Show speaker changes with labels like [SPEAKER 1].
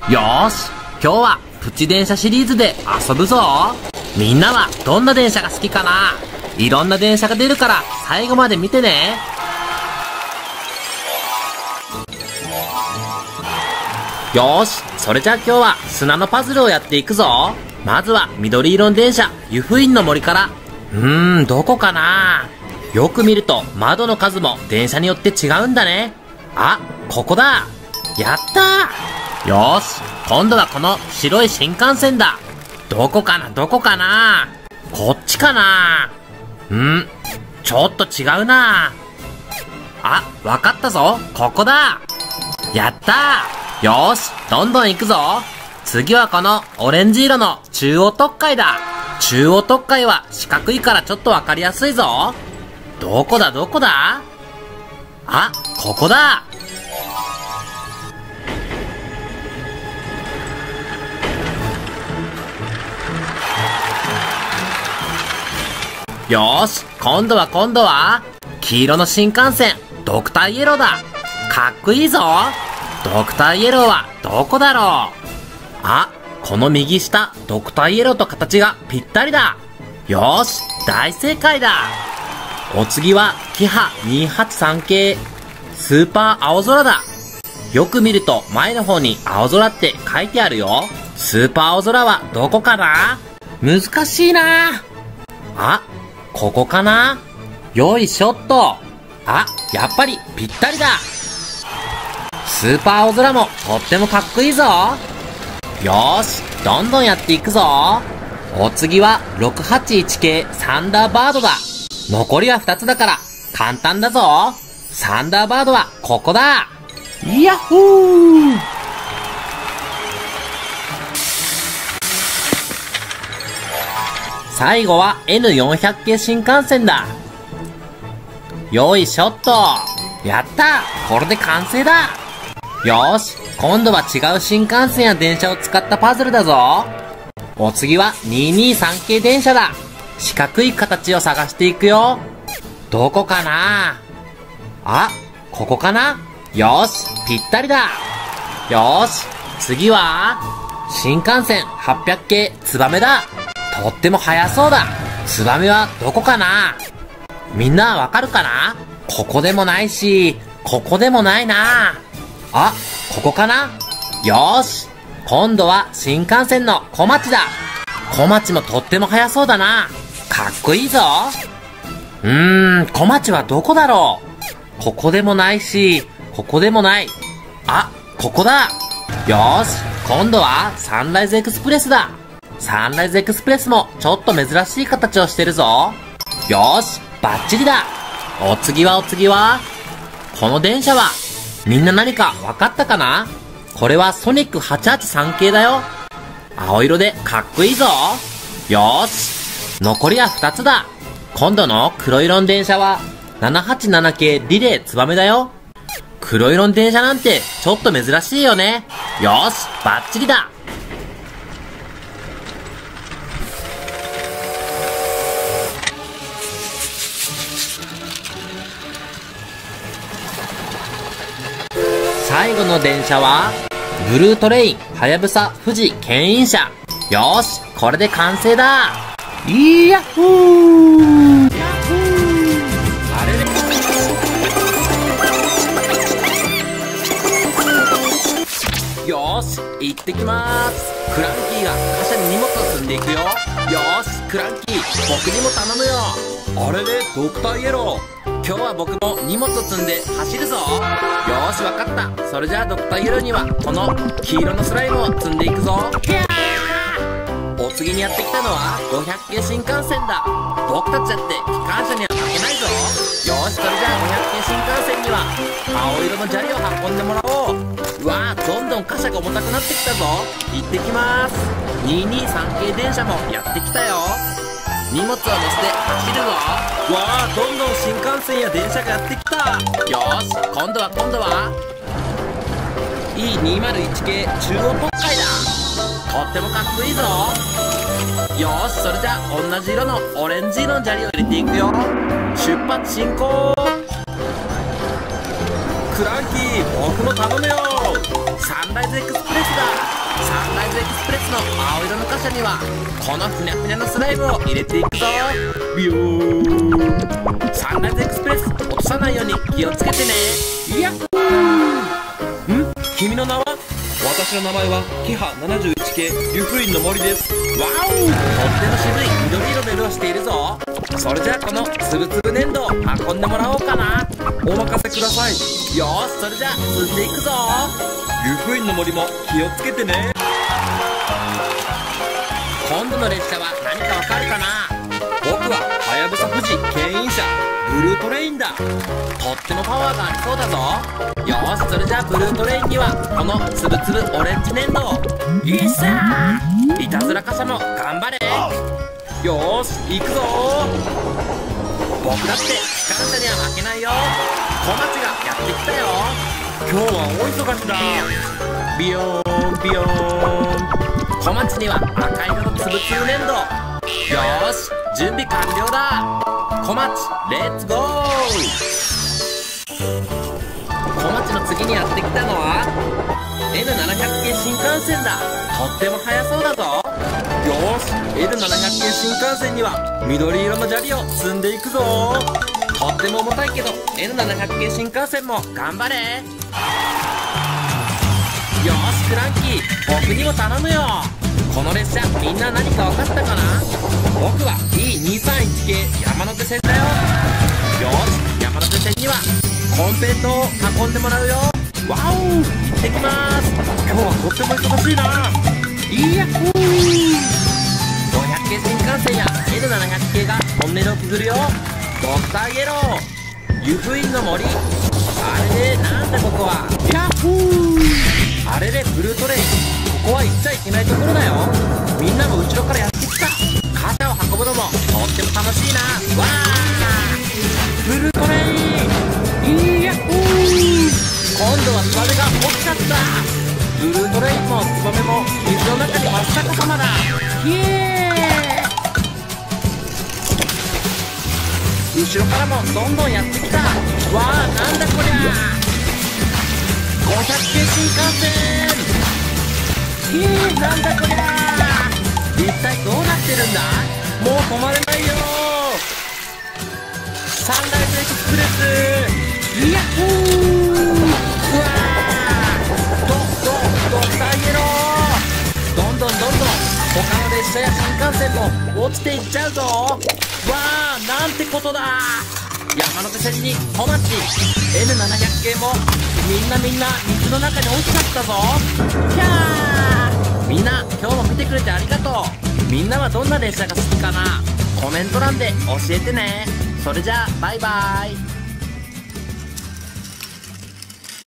[SPEAKER 1] よーし、今日はプチ電車シリーズで遊ぶぞ。みんなはどんな電車が好きかな？いろんな電車が出るから最後まで見てね。よーし、それじゃあ今日は砂のパズルをやっていくぞ。まずは緑色の電車、湯布院の森から。どこかな？よく見ると窓の数も電車によって違うんだね。あ、ここだ。やったー。よーし、今度はこの白い新幹線だ。どこかなこっちかな？ちょっと違うな。あ、わかったぞ。ここだ。やったー。よーし、どんどん行くぞ。次はこのオレンジ色の中央特快だ。中央特快は四角いからちょっとわかりやすいぞ。どこだ？あ、ここだ。よーし、今度は黄色の新幹線、ドクターイエローだ。かっこいいぞ。ドクターイエローはどこだろう？あ、この右下、ドクターイエローと形がぴったりだ。よーし、大正解だ。お次はキハ283系、スーパー青空だ。よく見ると前の方に青空って書いてあるよ。スーパー青空はどこかな？難しいな。あ、ここかな？よいしょっと。あ、やっぱりぴったりだ。スーパー青空もとってもかっこいいぞ。よーし、どんどんやっていくぞ。お次は681系サンダーバードだ。残りは2つだから簡単だぞ。サンダーバードはここだ。ヤッホー。最後は N400 系新幹線だ。よいしょっと。やった！これで完成だ。よーし、今度は違う新幹線や電車を使ったパズルだぞ。お次は223系電車だ。四角い形を探していくよ。どこかな？あ、ここかな？よーし、ぴったりだ。よーし、次は新幹線800系ツバメだ。とっても速そうだ。ツバメはどこかな？みんなわかるかな？ここでもないし、ここでもないな。あ、ここかな？よーし、今度は新幹線の小町だ。小町もとっても速そうだな。かっこいいぞ。小町はどこだろう？ここでもないし、ここでもない。あ、ここだ。よーし、今度はサンライズエクスプレスだ。サンライズエクスプレスもちょっと珍しい形をしてるぞ。よーし、バッチリだ。お次はこの電車はみんな何か分かったかな？これはソニック883系だよ。青色でかっこいいぞ。よーし、残りは2つだ。今度の黒色の電車は787系リレーツバメだよ。黒色の電車なんてちょっと珍しいよね。よーし、バッチリだ。最後の電車はブルートレインはやぶさ富士牽引車。よーし、これで完成だ。イヤッホー。あれれ。よーし、行ってきまーす。クランキーが貨車に荷物を積んでいくよ。よーし、クランキー、僕にも頼むよ。あれれ、ドクターイエロー。今日は僕も荷物を積んで走るぞ。よーし、わかった。それじゃあドクターイエローにはこの黄色のスライムを積んでいくぞ。お次にやってきたのは500系新幹線だ。僕たちだって機関車には負けないぞ。よーし、それじゃあ500系新幹線には青色の砂利を運んでもらおう。うわー、どんどん貨車が重たくなってきたぞ。行ってきまーす。223系電車もやってきたよ。荷物を乗せて走るぞ。わー、どんどん新幹線や電車がやってきた。よーし、今度は E201 系中央特快だ。とってもかっこいいぞ。よーし、それじゃあ同じ色のオレンジ色の砂利を入れていくよ。出発進行。クランキー、僕も頼むよ。サンライズエクスプレスだ。 プレスの青色の貨車にはこのふにゃふにゃのスライムを入れていくぞ。ビヨーン。サンライズエクスプレス落とさないように気をつけてね。いやっほー。君の名は？
[SPEAKER 2] 私の名前はキハ71系湯布院の森です。
[SPEAKER 1] わお、とっても渋い緑色の色をしているぞ。それじゃあこのつぶつぶ粘土を運んでもらおうかな。
[SPEAKER 2] お任せください。
[SPEAKER 1] よーし、それじゃあ積んでいくぞ。
[SPEAKER 2] 湯布院の森も気をつけてね。
[SPEAKER 1] 今度の列車は何かわかるかな？
[SPEAKER 2] 僕ははやぶさ富士牽引車ブルートレインだ。
[SPEAKER 1] とってもパワーがありそうだぞ。よーし、それじゃあブルートレインにはこのつぶつぶオレンジ粘土を。いっさー。いたずら傘も頑張れ。
[SPEAKER 2] よーし、行くぞ
[SPEAKER 1] 僕だって機関車には負けないよ。小町がやってきたよ。
[SPEAKER 2] 今日は大忙しだ。
[SPEAKER 1] ビヨーンビヨーン。小町には赤色のつぶつぶ粘土。よーし、準備完了だ。小町レッツゴー。小町の次にやってきたのは N700 系新幹線だ。とっても速そうだぞ。
[SPEAKER 2] よーし、N700 系新幹線には緑色の砂利を積んでいくぞ。
[SPEAKER 1] とっても重たいけど N700 系新幹線も頑張れ。よーし、クランキー僕にも頼むよ。この列車みんな何か分かったかな？僕は E231 系山手線だよ。よーし、山手線にはコンペイトを運んでもらうよ。わお、行ってきます。
[SPEAKER 2] 今日はとっても忙しいな。
[SPEAKER 1] いやっほー。500系新幹線や N700 系がトンネルをくぐるよ。ドクターイエロー、湯布院の森。あれれ、なんだここは。ヤッホー。あれれ、ブルートレイン、ここは行っちゃいけないところだよ。みんなも後ろからやってきた。傘を運ぶのもとっても楽しいな。わー、ブルートレイン。いやっほー。今度はツバメが落ちちゃった。ブルートレインもツバメも水の中に真っ逆さまだ。イエーイ。後ろからもどんどんやってきた。わあ、なんだこりゃ。500系新幹線。なんだこりゃ。一体どうなってるんだ？もう止まれないよ。サンライズエクスプレス。ヤッホー。うわー、ドクターイエロー。どんどん他の列車や新幹線も落ちていっちゃうぞ。わあ、なんてことだ。山手線に小町 N700 系もみんな水の中に落ちちゃったぞ。ひゃー。みんな今日も見てくれてありがとう。みんなはどんな列車が好きかな？コメント欄で教えてね。それじゃあバイバイ。